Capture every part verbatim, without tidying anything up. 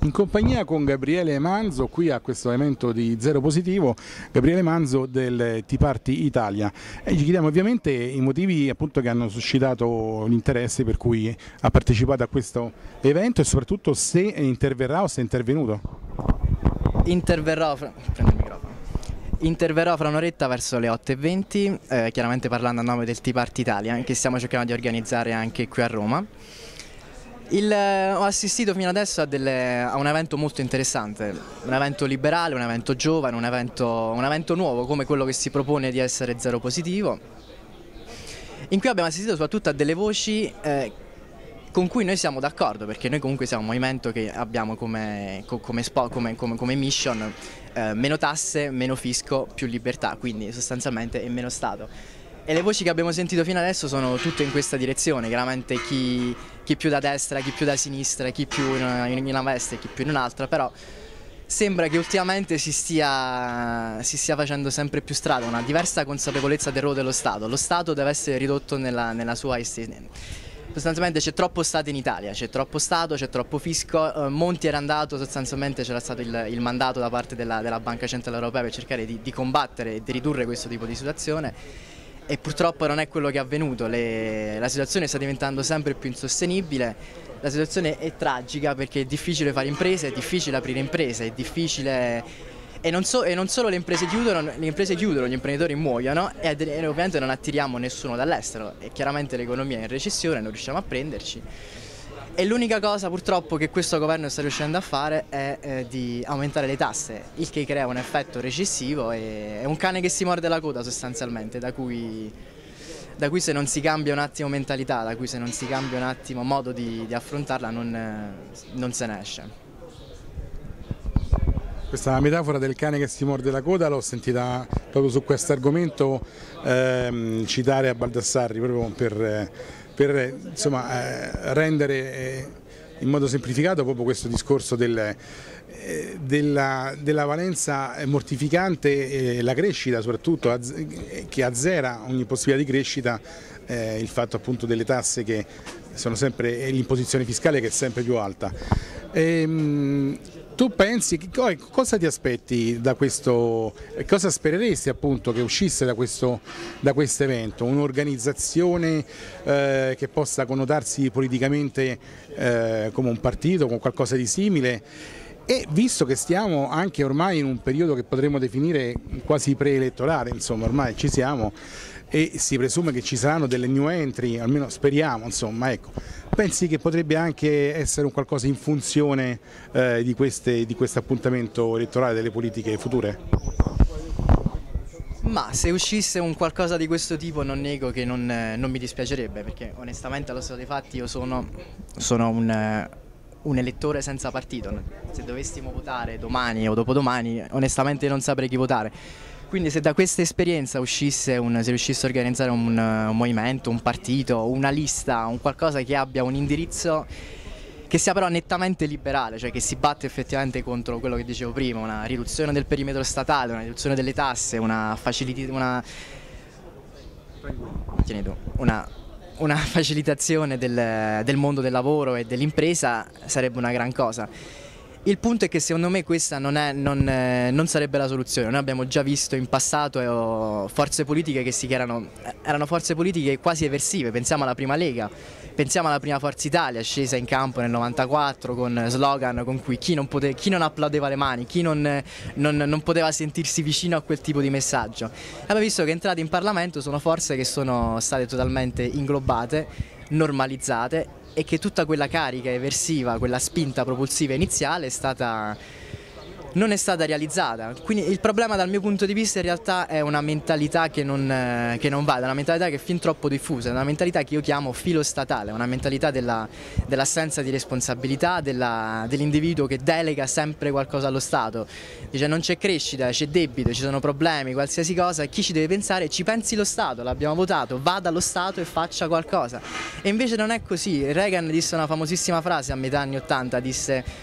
in compagnia con Gabriele Manzo qui a questo evento di Zero Positivo, Gabriele Manzo del Tea Party Italia, e gli chiediamo ovviamente i motivi appunto che hanno suscitato l'interesse per cui ha partecipato a questo evento e soprattutto se interverrà o se è intervenuto. Interverrò, prendo il microfono. Interverrò fra un'oretta verso le otto e venti, eh, chiaramente parlando a nome del Tea Party Italia, che stiamo cercando di organizzare anche qui a Roma. Il, eh, ho assistito fino adesso a, delle, a un evento molto interessante, un evento liberale, un evento giovane, un evento, un evento nuovo come quello che si propone di essere Zero Positivo, in cui abbiamo assistito soprattutto a delle voci eh, con cui noi siamo d'accordo, perché noi comunque siamo un movimento che abbiamo come, come, come, come, come mission eh, meno tasse, meno fisco, più libertà, quindi sostanzialmente e meno Stato. E le voci che abbiamo sentito fino adesso sono tutte in questa direzione, chiaramente chi, chi più da destra, chi più da sinistra, chi più in una, in una veste, chi più in un'altra, però sembra che ultimamente si stia, si stia facendo sempre più strada, una diversa consapevolezza del ruolo dello Stato. Lo Stato deve essere ridotto nella, nella sua estensione. Sostanzialmente c'è troppo Stato in Italia, c'è troppo Stato, c'è troppo fisco. eh, Monti era andato, sostanzialmente c'era stato il, il mandato da parte della, della Banca Centrale Europea per cercare di, di combattere e di ridurre questo tipo di situazione. E purtroppo non è quello che è avvenuto, Le, la situazione sta diventando sempre più insostenibile, la situazione è tragica perché è difficile fare imprese, è difficile aprire imprese, è difficile e non, so, e non solo le imprese chiudono, le imprese chiudono, gli imprenditori muoiono e, e ovviamente non attiriamo nessuno dall'estero e chiaramente l'economia è in recessione, non riusciamo a prenderci. E l'unica cosa purtroppo che questo governo sta riuscendo a fare è eh, di aumentare le tasse, il che crea un effetto recessivo e è un cane che si morde la coda sostanzialmente, da cui, da cui se non si cambia un attimo mentalità, da cui se non si cambia un attimo modo di, di affrontarla non, eh, non se ne esce. Questa metafora del cane che si morde la coda l'ho sentita proprio su questo argomento ehm, citare a Baldassarri proprio per... per insomma, eh, rendere eh, in modo semplificato proprio questo discorso del, eh, della, della valenza mortificante e la crescita soprattutto az che azzera ogni possibilità di crescita, eh, il fatto appunto delle tasse che sono sempre e l'imposizione fiscale che è sempre più alta. E, tu pensi, cosa ti aspetti da questo, cosa spereresti appunto che uscisse da questo, da questo evento? Un'organizzazione eh, che possa connotarsi politicamente eh, come un partito, con qualcosa di simile? E visto che stiamo anche ormai in un periodo che potremmo definire quasi preelettorale, insomma ormai ci siamo e si presume che ci saranno delle new entry, almeno speriamo, insomma, ecco. Pensi che potrebbe anche essere un qualcosa in funzione eh, di, queste, di questo appuntamento elettorale delle politiche future? Ma se uscisse un qualcosa di questo tipo non nego che non, non mi dispiacerebbe, perché onestamente allo stato dei fatti io sono, sono un, un elettore senza partito. Se dovessimo votare domani o dopodomani onestamente non saprei chi votare. Quindi se da questa esperienza uscisse un, se riuscisse a organizzare un, un movimento, un partito, una lista, un qualcosa che abbia un indirizzo che sia però nettamente liberale, cioè che si batte effettivamente contro quello che dicevo prima, una riduzione del perimetro statale, una riduzione delle tasse, una una, una, una facilitazione del, del mondo del lavoro e dell'impresa sarebbe una gran cosa. Il punto è che secondo me questa non, è, non, eh, non sarebbe la soluzione. Noi abbiamo già visto in passato eh, forze politiche che si erano, erano forze politiche quasi eversive, pensiamo alla prima Lega, pensiamo alla prima Forza Italia scesa in campo nel novantaquattro con slogan con cui chi non, pote, chi non applaudeva le mani, chi non, non, non poteva sentirsi vicino a quel tipo di messaggio. Abbiamo visto che entrate in Parlamento sono forze che sono state totalmente inglobate, normalizzate e che tutta quella carica eversiva, quella spinta propulsiva iniziale è stata, non è stata realizzata. Quindi il problema dal mio punto di vista in realtà è una mentalità che non, che non va, è una mentalità che è fin troppo diffusa, è una mentalità che io chiamo filostatale, una mentalità dell'assenza di responsabilità, dell'individuo che delega sempre qualcosa allo Stato. Dice non c'è crescita, c'è debito, ci sono problemi, qualsiasi cosa, e chi ci deve pensare? Ci pensi lo Stato, l'abbiamo votato, vada allo Stato e faccia qualcosa. E invece non è così. Reagan disse una famosissima frase a metà anni ottanta, disse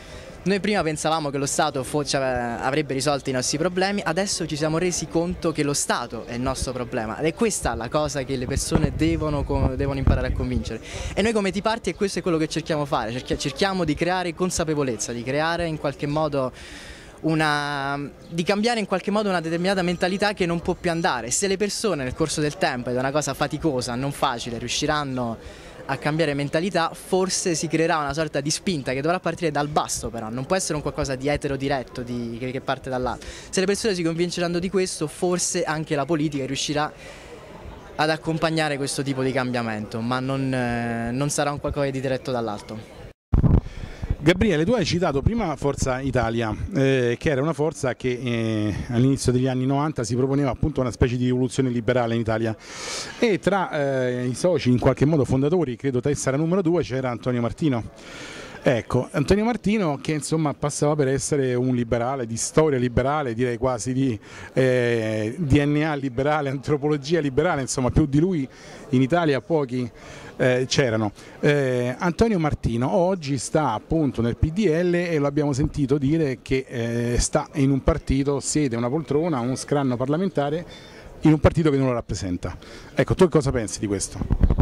Noi prima pensavamo che lo Stato cioè, avrebbe risolto i nostri problemi, adesso ci siamo resi conto che lo Stato è il nostro problema ed è questa la cosa che le persone devono, devono imparare a convincere. E noi come Tea Party è questo è quello che cerchiamo di fare, cerchiamo di creare consapevolezza, di creare in qualche modo una, di cambiare in qualche modo una determinata mentalità che non può più andare. Se le persone nel corso del tempo, ed è una cosa faticosa, non facile, riusciranno a cambiare mentalità, forse si creerà una sorta di spinta che dovrà partire dal basso, però non può essere un qualcosa di etero diretto di, che, che parte dall'alto. Se le persone si convinceranno di questo, forse anche la politica riuscirà ad accompagnare questo tipo di cambiamento, ma non, eh, non sarà un qualcosa di diretto dall'alto. Gabriele, tu hai citato prima Forza Italia, eh, che era una forza che eh, all'inizio degli anni novanta si proponeva appunto una specie di rivoluzione liberale in Italia, e tra eh, i soci in qualche modo fondatori, credo Tessera numero due, c'era Antonio Martino. Ecco, Antonio Martino che insomma passava per essere un liberale, di storia liberale, direi quasi di eh, D N A liberale, antropologia liberale, insomma più di lui in Italia pochi eh, c'erano. Eh, Antonio Martino oggi sta appunto nel P D L e lo abbiamo sentito dire che eh, sta in un partito, siede una poltrona, uno scranno parlamentare in un partito che non lo rappresenta. Ecco, tu cosa pensi di questo?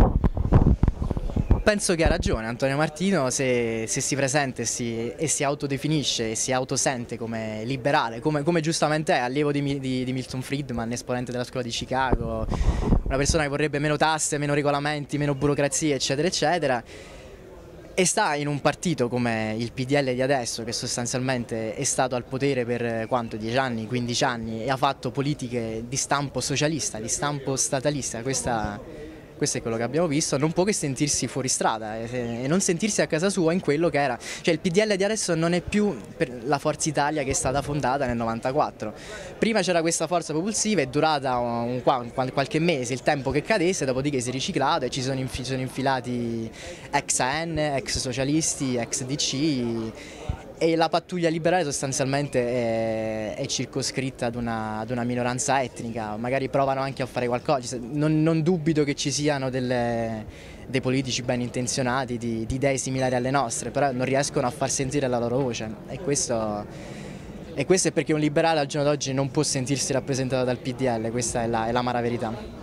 Penso che ha ragione Antonio Martino se, se si presenta e si, e si autodefinisce e si autosente come liberale, come, come giustamente è, allievo di, di, di Milton Friedman, esponente della scuola di Chicago, una persona che vorrebbe meno tasse, meno regolamenti, meno burocrazia, eccetera, eccetera, e sta in un partito come il P D L di adesso, che sostanzialmente è stato al potere per quanto, dieci anni, quindici anni, e ha fatto politiche di stampo socialista, di stampo statalista. Questa Questo è quello che abbiamo visto, non può che sentirsi fuori strada e non sentirsi a casa sua in quello che era. Cioè il P D L di adesso non è più la Forza Italia che è stata fondata nel novantaquattro. Prima c'era questa forza propulsiva, è durata un, un, qualche mese, il tempo che cadesse, dopodiché si è riciclato e ci sono, inf sono infilati ex A N, ex socialisti, ex D C. E la pattuglia liberale sostanzialmente è, è circoscritta ad una, ad una minoranza etnica, magari provano anche a fare qualcosa, non, non dubito che ci siano delle, dei politici ben intenzionati di, di idee similari alle nostre, però non riescono a far sentire la loro voce e questo, e questo è perché un liberale al giorno d'oggi non può sentirsi rappresentato dal P D L, questa è la, è l'amara verità.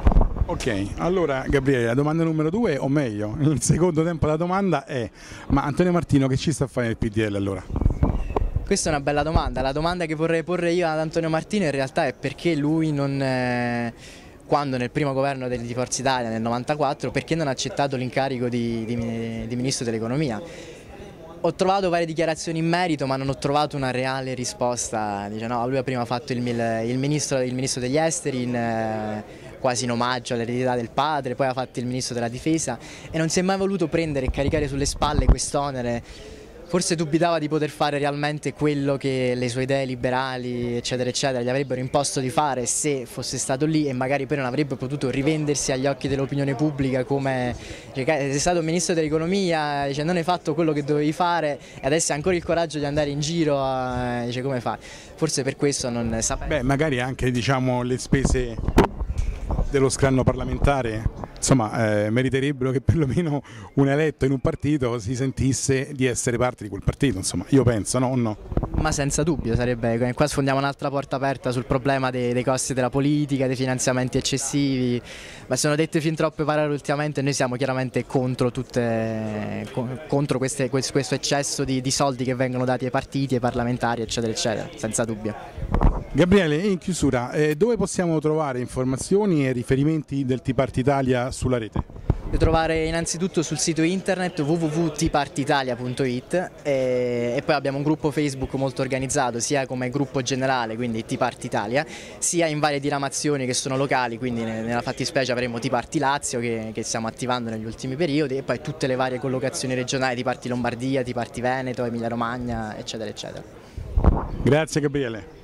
Ok, allora Gabriele, la domanda numero due, o meglio, il secondo tempo della domanda è: ma Antonio Martino che ci sta a fare nel P D L allora? Questa è una bella domanda, la domanda che vorrei porre io ad Antonio Martino in realtà è perché lui non, eh, quando nel primo governo di Forza Italia nel novantaquattro, perché non ha accettato l'incarico di, di, di Ministro dell'Economia. Ho trovato varie dichiarazioni in merito ma non ho trovato una reale risposta. Dice, no, lui ha prima fatto il, il, ministro, il ministro degli esteri in, eh, quasi in omaggio all'eredità del padre, poi ha fatto il ministro della difesa e non si è mai voluto prendere e caricare sulle spalle quest'onere. Forse dubitava di poter fare realmente quello che le sue idee liberali eccetera eccetera gli avrebbero imposto di fare se fosse stato lì, e magari poi non avrebbe potuto rivendersi agli occhi dell'opinione pubblica come cioè, sei stato ministro dell'economia, dice, non hai fatto quello che dovevi fare e adesso hai ancora il coraggio di andare in giro a, dice, come fa? Forse per questo non sa. Beh, magari anche diciamo le spese dello scranno parlamentare, insomma, eh, meriterebbero che perlomeno un eletto in un partito si sentisse di essere parte di quel partito, insomma, io penso, no o no? Ma senza dubbio, sarebbe, qua sfondiamo un'altra porta aperta sul problema dei, dei costi della politica, dei finanziamenti eccessivi, ma sono dette fin troppe parole ultimamente e noi siamo chiaramente contro, tutte, contro queste, questo eccesso di, di soldi che vengono dati ai partiti, ai parlamentari, eccetera, eccetera, senza dubbio. Gabriele, in chiusura, eh, dove possiamo trovare informazioni e riferimenti del Tea Party Italia sulla rete? Puoi trovare innanzitutto sul sito internet w w w punto tea party italia punto it e, e poi abbiamo un gruppo Facebook molto organizzato sia come gruppo generale, quindi Tea Party Italia, sia in varie diramazioni che sono locali, quindi nella fattispecie avremo Tea Party Lazio che, che stiamo attivando negli ultimi periodi e poi tutte le varie collocazioni regionali, Tea Party Lombardia, Tea Party Veneto, Emilia Romagna, eccetera eccetera. Grazie Gabriele.